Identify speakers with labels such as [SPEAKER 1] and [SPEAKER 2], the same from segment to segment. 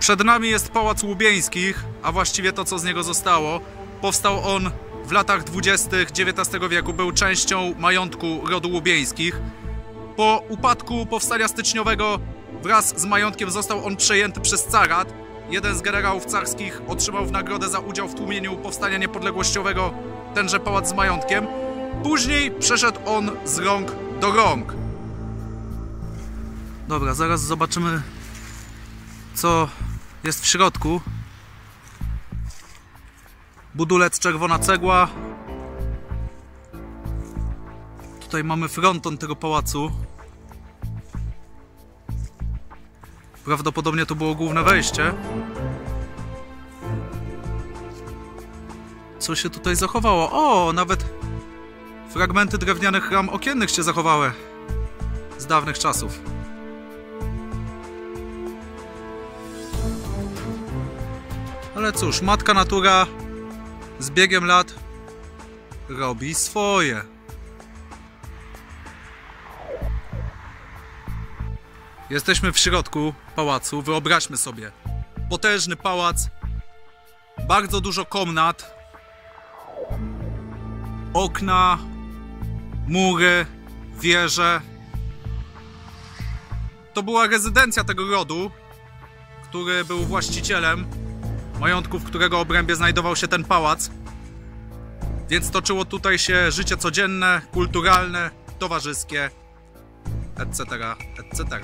[SPEAKER 1] Przed nami jest Pałac Łubieńskich, a właściwie to, co z niego zostało. Powstał on w latach 20. XIX wieku, był częścią majątku rodu Łubieńskich. Po upadku powstania styczniowego wraz z majątkiem został on przejęty przez carat. Jeden z generałów carskich otrzymał w nagrodę za udział w tłumieniu powstania niepodległościowego tenże pałac z majątkiem. Później przeszedł on z rąk do rąk. Dobra, zaraz zobaczymy, co jest w środku. Budulec, czerwona cegła. Tutaj mamy fronton tego pałacu. Prawdopodobnie to było główne wejście. Co się tutaj zachowało? O, nawet fragmenty drewnianych ram okiennych się zachowały z dawnych czasów. Ale cóż, matka natura z biegiem lat robi swoje. Jesteśmy w środku pałacu. Wyobraźmy sobie potężny pałac, bardzo dużo komnat, okna, mury, wieże. To była rezydencja tego rodu, który był właścicielem majątku, w którego obrębie znajdował się ten pałac. Więc toczyło tutaj się życie codzienne, kulturalne, towarzyskie, etc., etc.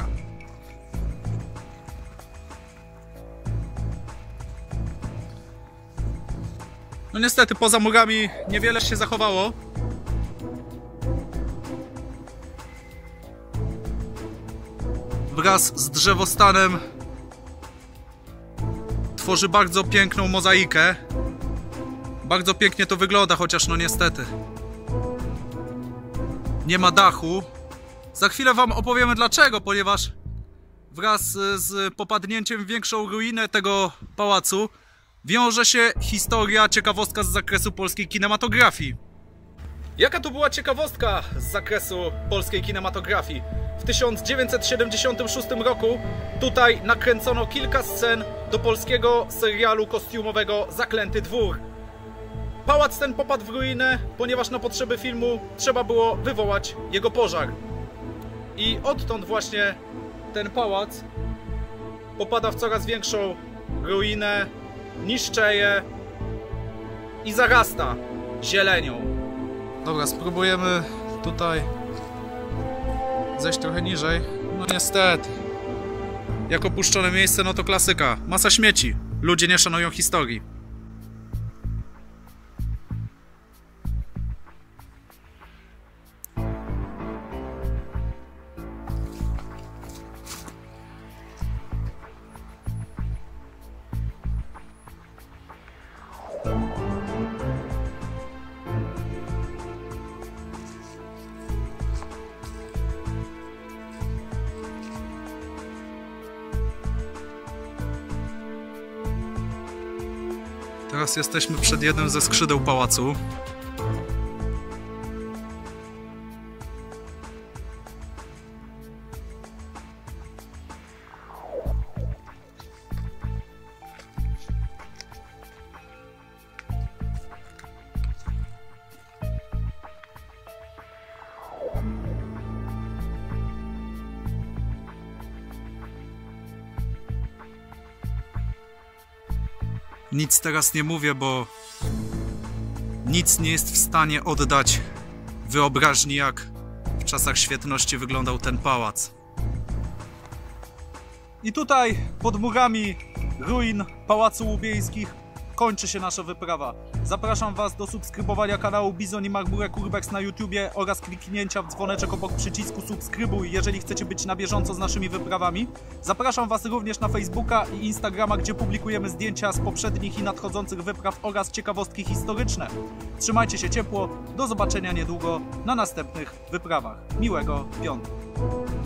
[SPEAKER 1] No niestety poza murami niewiele się zachowało. Wraz z drzewostanem tworzy bardzo piękną mozaikę. Bardzo pięknie to wygląda, chociaż no niestety nie ma dachu. Za chwilę wam opowiemy dlaczego, ponieważ wraz z popadnięciem w większą ruinę tego pałacu wiąże się historia, ciekawostka z zakresu polskiej kinematografii. Jaka to była ciekawostka z zakresu polskiej kinematografii? W 1976 roku tutaj nakręcono kilka scen do polskiego serialu kostiumowego Zaklęty Dwór. Pałac ten popadł w ruinę, ponieważ na potrzeby filmu trzeba było wywołać jego pożar. I odtąd właśnie ten pałac popada w coraz większą ruinę, niszczeje i zarasta zielenią. Dobra, spróbujemy tutaj zejść trochę niżej. No niestety, jak opuszczone miejsce, no to klasyka. Masa śmieci. Ludzie nie szanują historii. Teraz jesteśmy przed jednym ze skrzydeł pałacu. Nic teraz nie mówię, bo nic nie jest w stanie oddać wyobraźni, jak w czasach świetności wyglądał ten pałac. I tutaj pod murami ruin Pałacu Łubieńskich kończy się nasza wyprawa. Zapraszam was do subskrybowania kanału Bizon i Marmurek Urbex na YouTubie oraz kliknięcia w dzwoneczek obok przycisku subskrybuj, jeżeli chcecie być na bieżąco z naszymi wyprawami. Zapraszam was również na Facebooka i Instagrama, gdzie publikujemy zdjęcia z poprzednich i nadchodzących wypraw oraz ciekawostki historyczne. Trzymajcie się ciepło, do zobaczenia niedługo na następnych wyprawach. Miłego piątku.